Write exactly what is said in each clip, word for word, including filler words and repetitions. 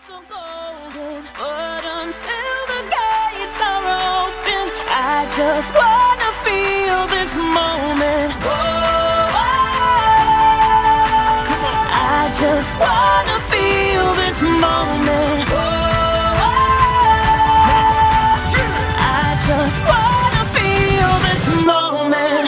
so golden, but until the gates are open, I just wanna feel this moment. Whoa, I just wanna feel this moment. Whoa, I just wanna feel this moment.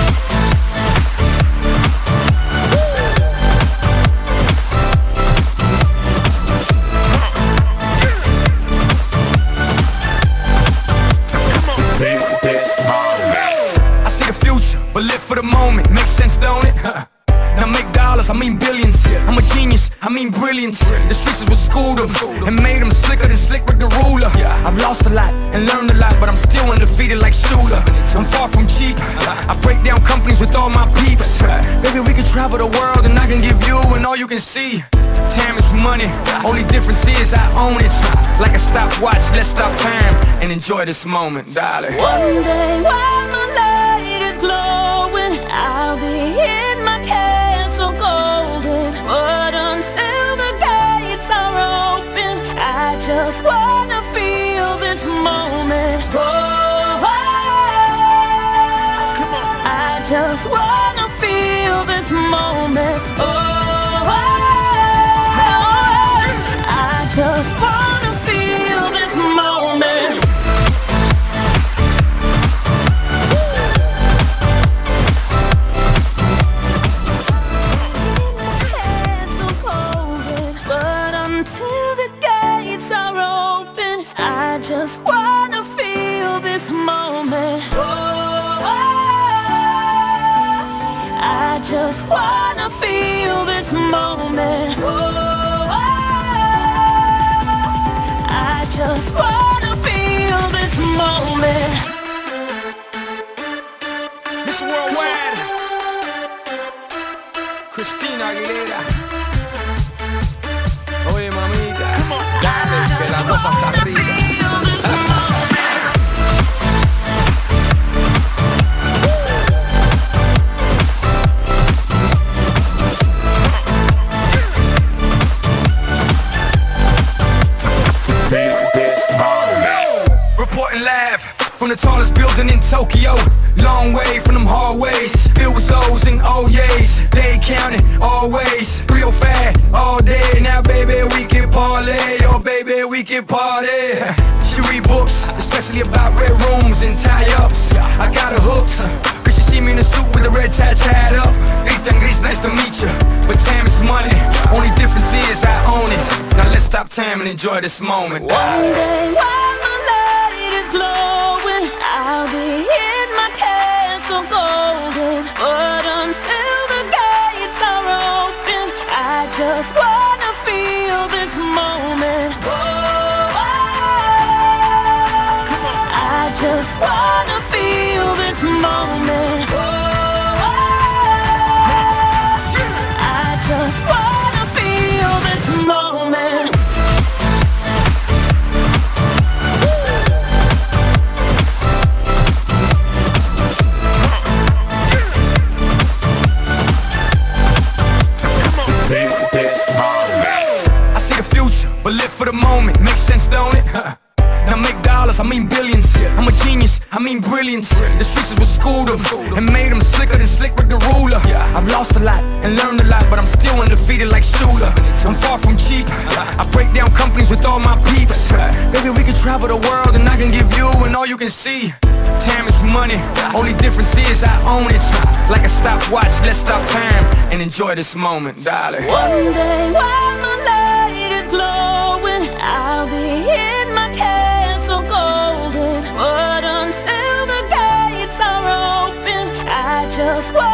But live for the moment, makes sense, don't it? Now make dollars, I mean billions. I'm a genius, I mean brilliance. The streets is what schooled them and made them slicker than Slick Rick the ruler. I've lost a lot and learned a lot, but I'm still undefeated like Shooter. I'm far from cheap, I break down companies with all my peeps. Baby, we can travel the world and I can give you and all you can see. Time is money, only difference is I own it. Like a stopwatch, let's stop time and enjoy this moment, darling. One day while my light is glowing, I'll be in my castle golden. But until the gates are open, I just wanna feel this moment. Oh, I just wanna feel this moment. Oh, I just wanna feel this moment. Until the gates are open, I just wanna feel this moment. Oh, I just wanna feel this moment. Oh, I just wanna feel this moment. Miss Worldwide, Christina Aguilera. Oye, mamita, dale, que la cosa está arriba. Reporting live from the tallest building in Tokyo. Long way from them hallways, filled with O's and O's. They counting always, real fat all day. Now baby we can parlay, oh baby we can party. She read books, especially about red rooms and tie-ups. I got her hooked, cause she see me in a suit with a red tie tied up. Ethan Gris, nice to meet you, but time is money, only difference is I own it. Now let's stop time and enjoy this moment. One day while my light is glowing, I'll be in my castle golden. But until the gates are open, I just wanna feel this moment. Whoa, I just wanna feel this moment. Whoa, I just wanna feel this moment. But live for the moment, makes sense, don't it? Now make dollars, I mean billions. I'm a genius, I mean brilliance. The streets is what schooled them and made them slicker than Slick Rick the ruler. I've lost a lot and learned a lot, but I'm still undefeated like Shooter. I'm far from cheap, I break down companies with all my peeps. Baby, we can travel the world and I can give you and all you can see. Time is money, only difference is I own it. Like a stopwatch, let's stop time and enjoy this moment, darling. One day while my light is glowing, I'll be in my castle golden. But until the gates are open, I just want